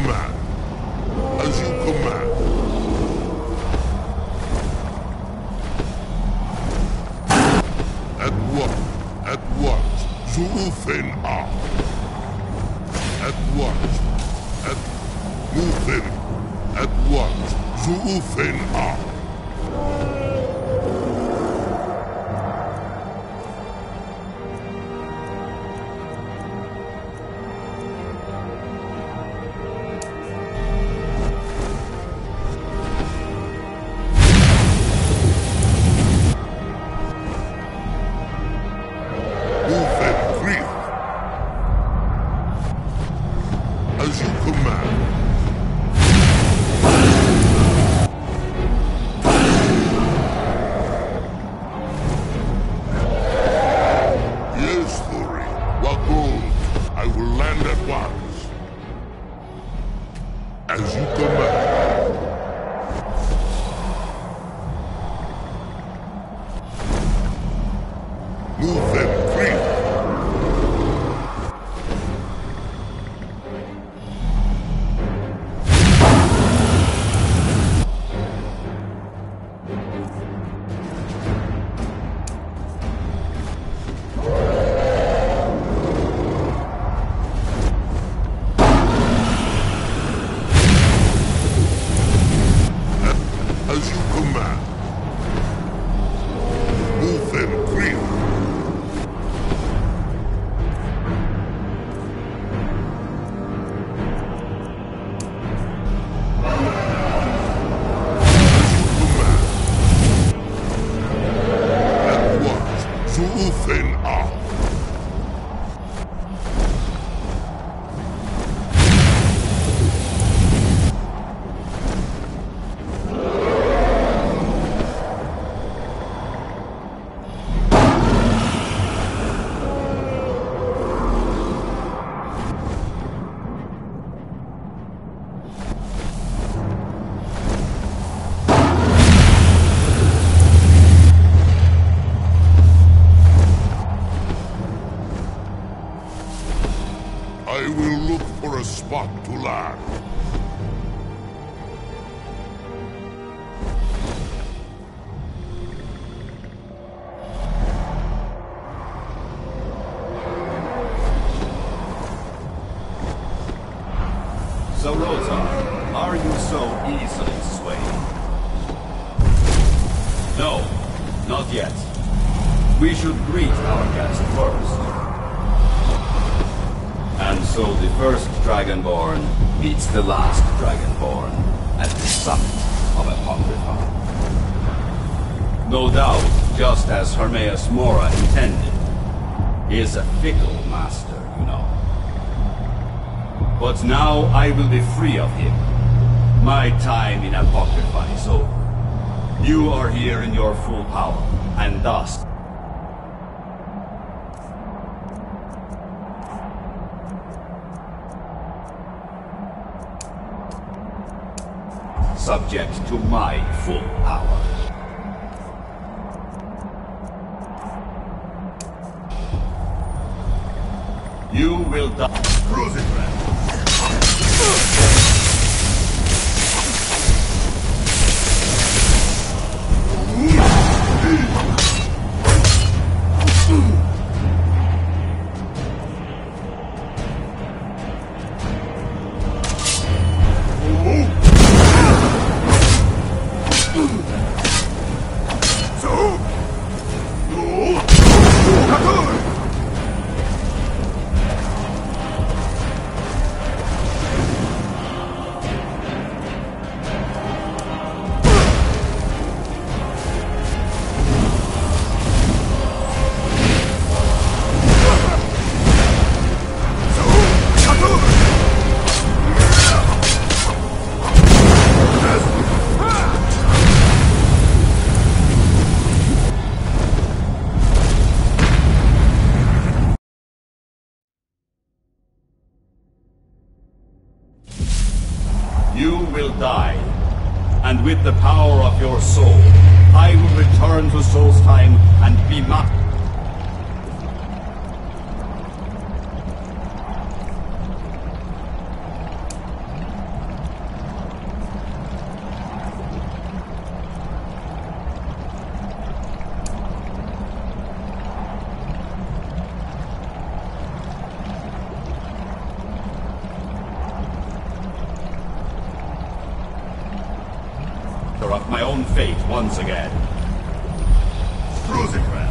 command. As you command. At what? At what? Zuufen ah. At what? At Mufen. At what? Zuufen ah. As you command. Yes, Thuri. Wagul. I will land at once. As you command. Move them free. As you command. Move them free. Zuufen ah. I will look for a spot to land. So, Rosa, are you so easily swayed? No, not yet. We should greet our guest first. And so the first Dragonborn meets the last Dragonborn at the summit of Apocrypha. No doubt, just as Hermaeus Mora intended, he is a fickle master, you know. But now I will be free of him. My time in Apocrypha is over. You are here in your full power, and thus subject to my full power. You will die. Cruise it, man. You will die, and with the power of your soul, I will return to Solstheim and be my... my own fate once again. Rosencrantz.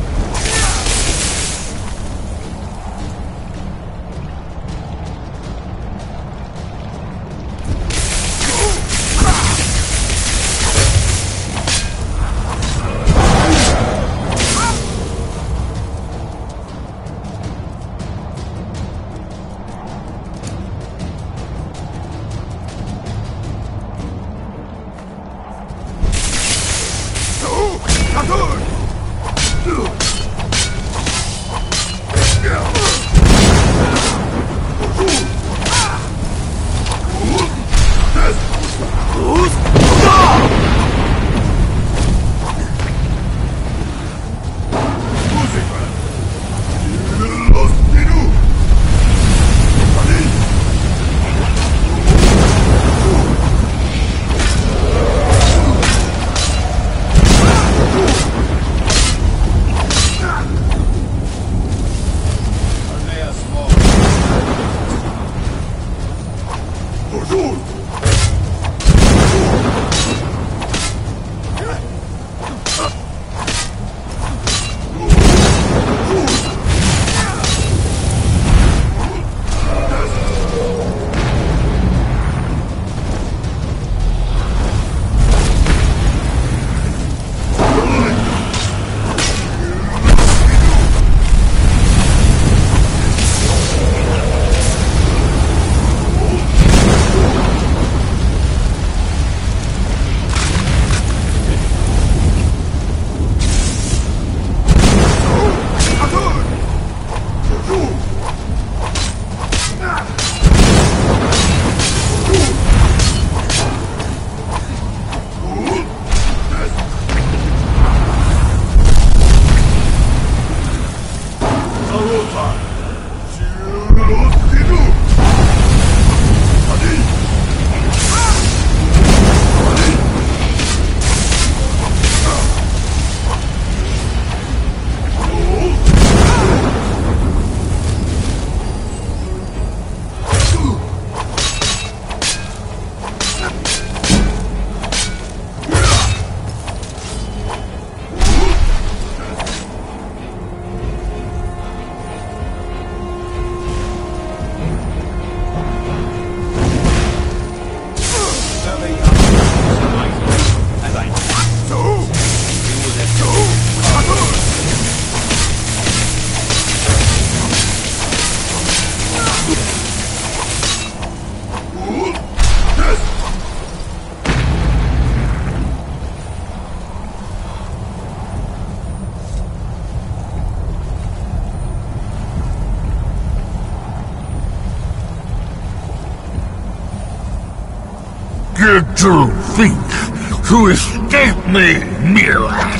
Did you think to escape me, Mirat?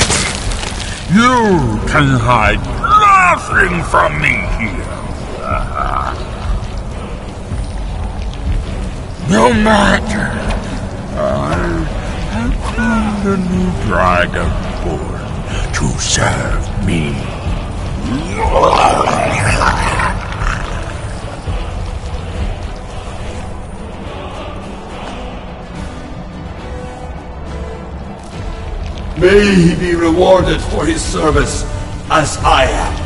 You can hide nothing from me here. No matter. I have found a new dragon born to serve me. May he be rewarded for his service, as I am.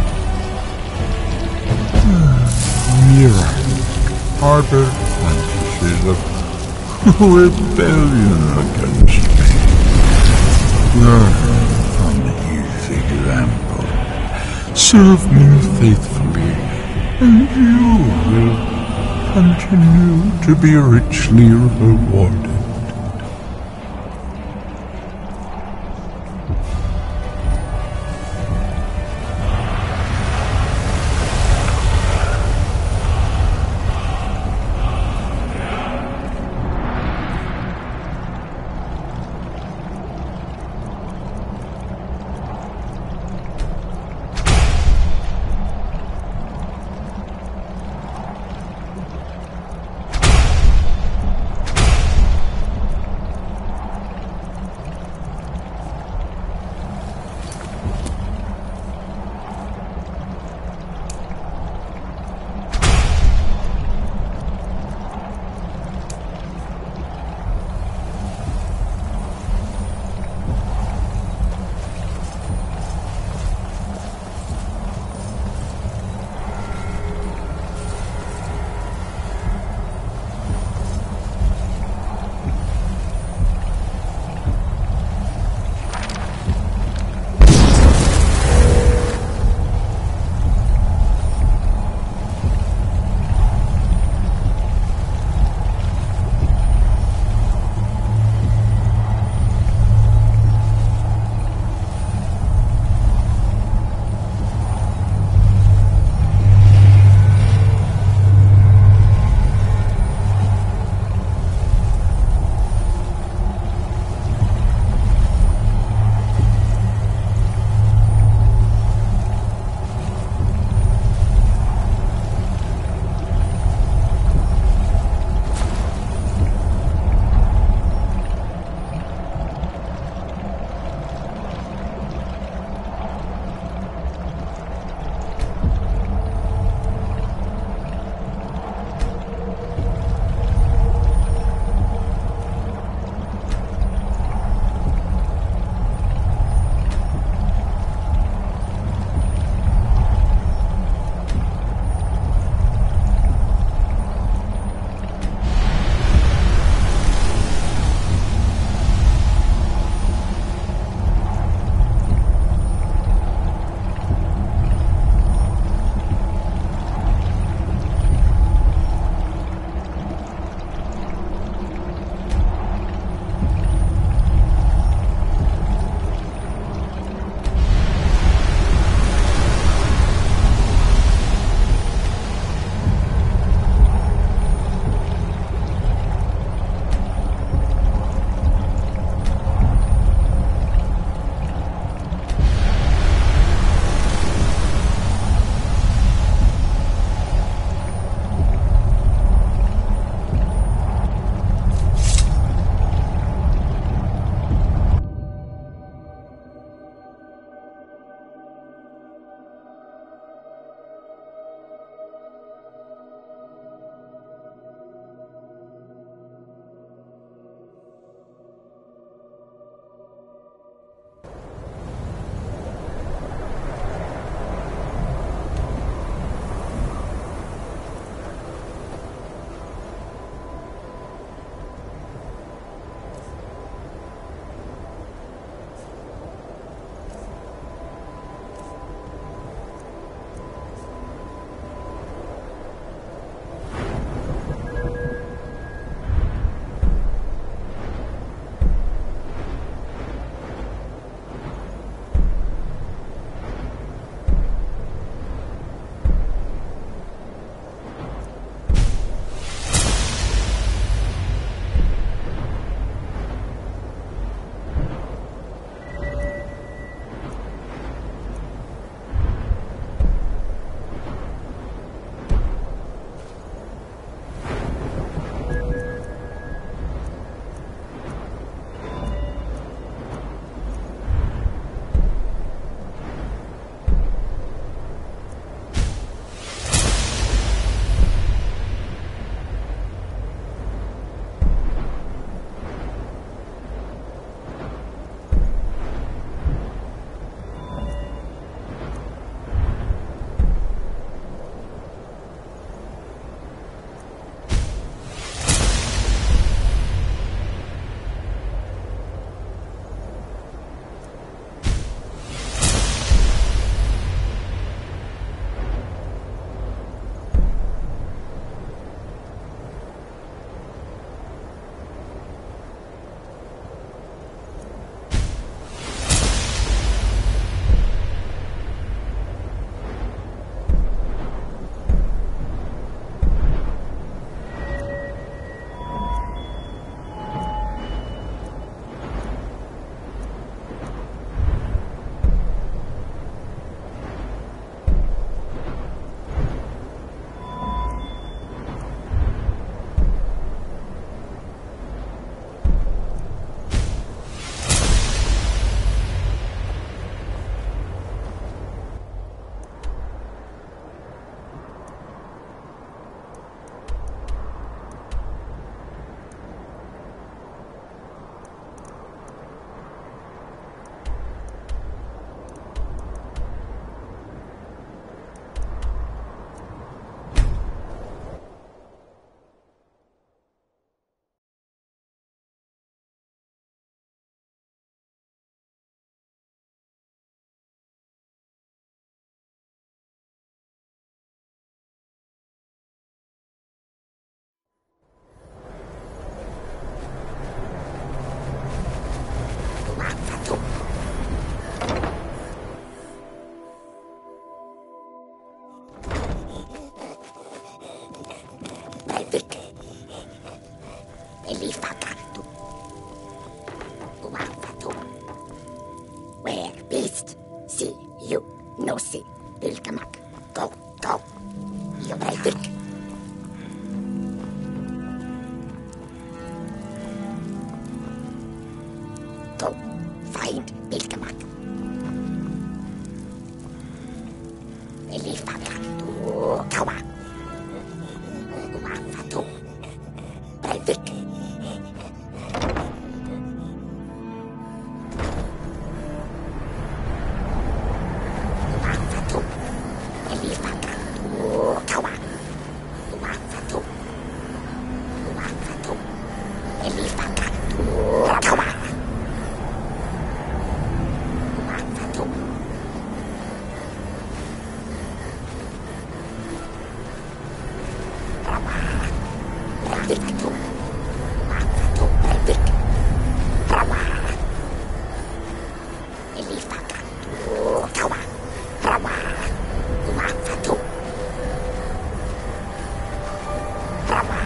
Mirat, harbor fantasies of rebellion against me. Learn from his example. Serve me faithfully, and you will continue to be richly rewarded. Breivik. Elifagatu. Uafatu. Where beast? See you. No see. Bilkamak. Go, go. You Breivik. Go. Find Bilkamak. Elifagatu. Kawa. Uafatu. Breivik. Uafatu. Elifagatu. Kawa. Uafatu. Uafatu. Elifagatu. Kawa. Uafatu. Rawa. Breivik. Uafatu. Breivik. Rawa. Elifagatu. Kawa. Rawa. Uafatu. Rawa.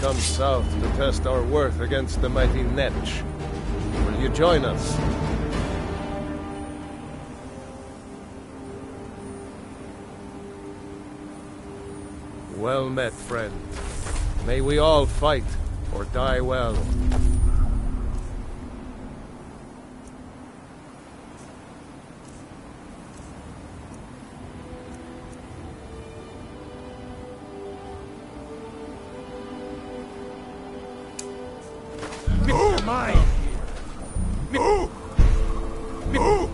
come south to test our worth against the mighty Netch. Will you join us? Well met, friend. May we all fight, or die well. Move! Mine! Move! Move!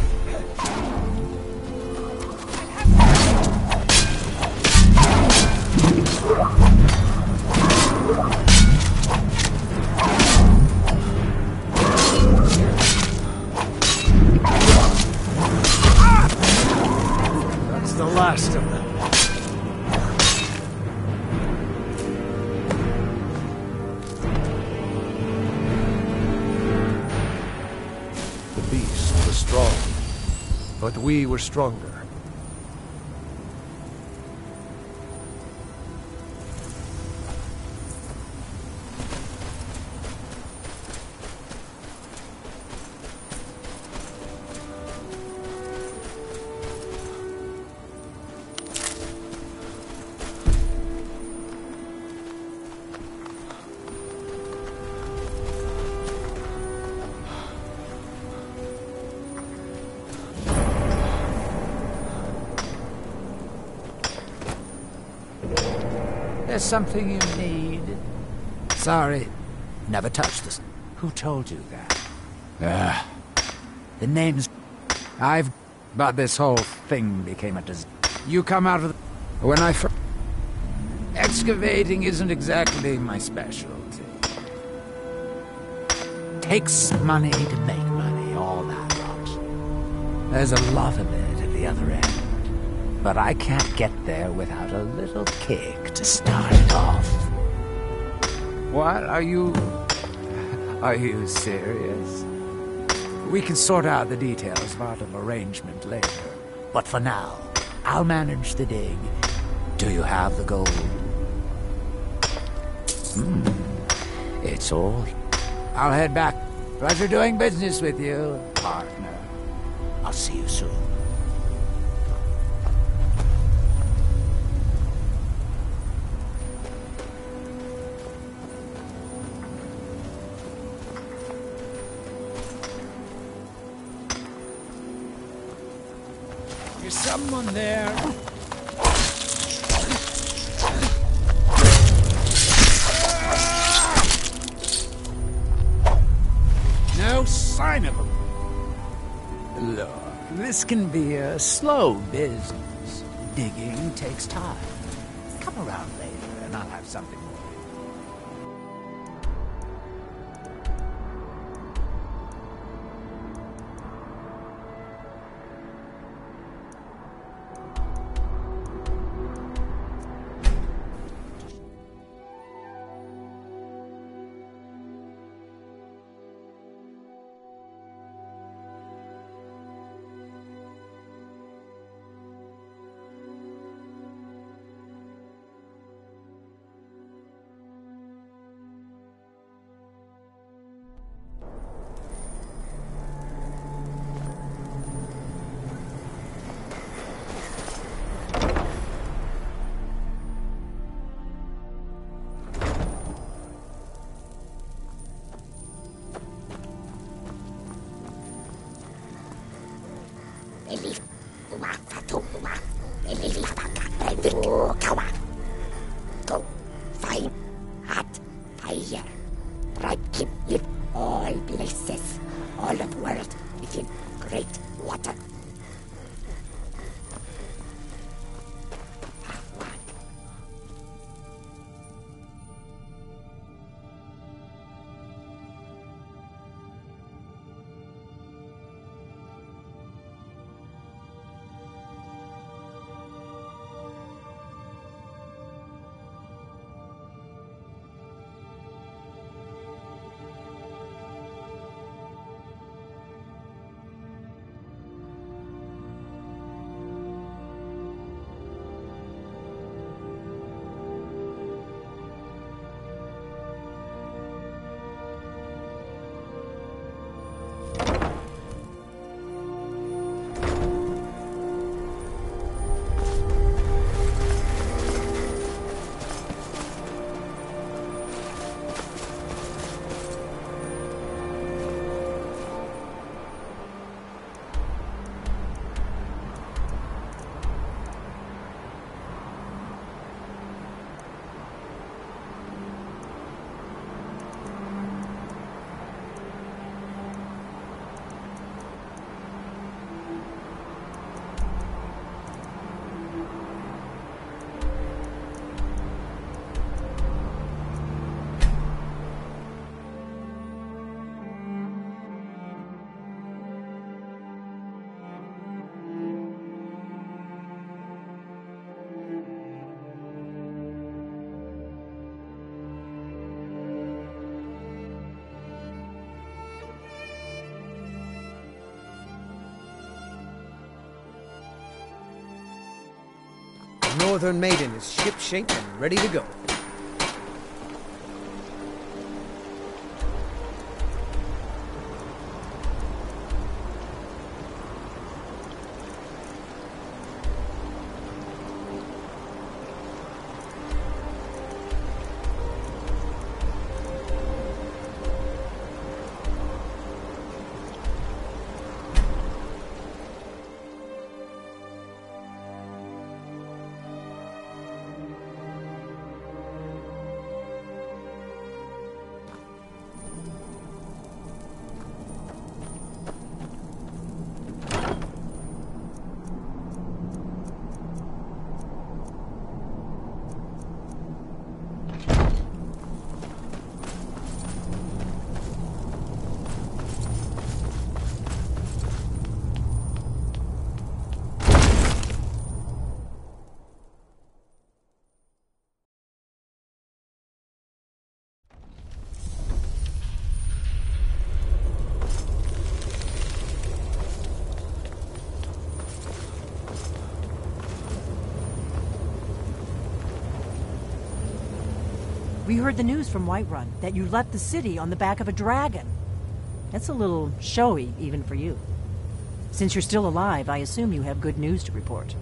That's the last of them. The beast was strong, but we were stronger. There's something you need. Sorry, never touched this. Who told you that? The name's... But this whole thing became a disaster. You come out of the... When I first... Excavating isn't exactly my specialty. Takes money to make money, all that lot. There's a lot of it at the other end. But I can't get there without a little kick to start it off. What? Are you serious? We can sort out the details of our little arrangement later. But for now, I'll manage the dig. Do you have the gold? It's all... I'll head back. Pleasure doing business with you, partner. I'll see you soon. Is someone there? No sign of him. Look, this can be a slow business. Digging takes time. Come around later and I'll have something more. The Northern Maiden is ship-shape and ready to go. We heard the news from Whiterun that you left the city on the back of a dragon. That's a little showy, even for you. Since you're still alive, I assume you have good news to report.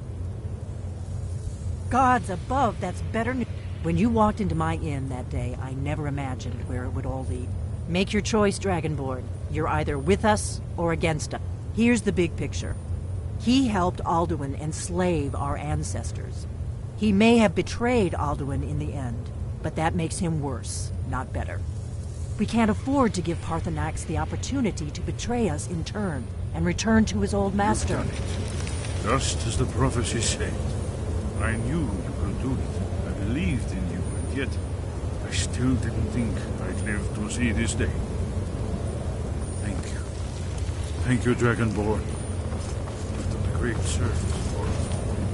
Gods above, that's better news. When you walked into my inn that day, I never imagined where it would all lead. Make your choice, Dragonborn. You're either with us or against us. Here's the big picture. He helped Alduin enslave our ancestors. He may have betrayed Alduin in the end, but that makes him worse, not better. We can't afford to give Paarthurnax the opportunity to betray us in turn and return to his old master. You've done it. Just as the prophecy said. I knew you could do it. I believed in you, and yet I still didn't think I'd live to see this day. Thank you. Thank you, Dragonborn. You've done a great service for us.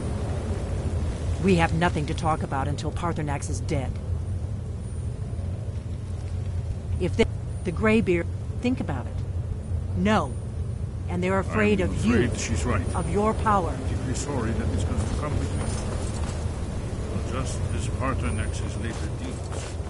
We have nothing to talk about until Paarthurnax is dead. If the Greybeard, think about it. No. And they're afraid I'm of you. afraid she's right. Of your power. I'm deeply sorry that it's going to come with me. But just as Paarthurnax's later deeds,